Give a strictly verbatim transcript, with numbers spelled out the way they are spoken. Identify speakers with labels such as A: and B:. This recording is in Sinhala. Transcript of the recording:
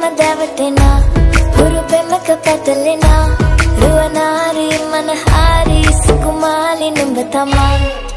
A: දැවටෙනා හුරු පෙමක පැටලෙනා රුවනාරි මනහාරි සුකුමාලි නුඹ තමා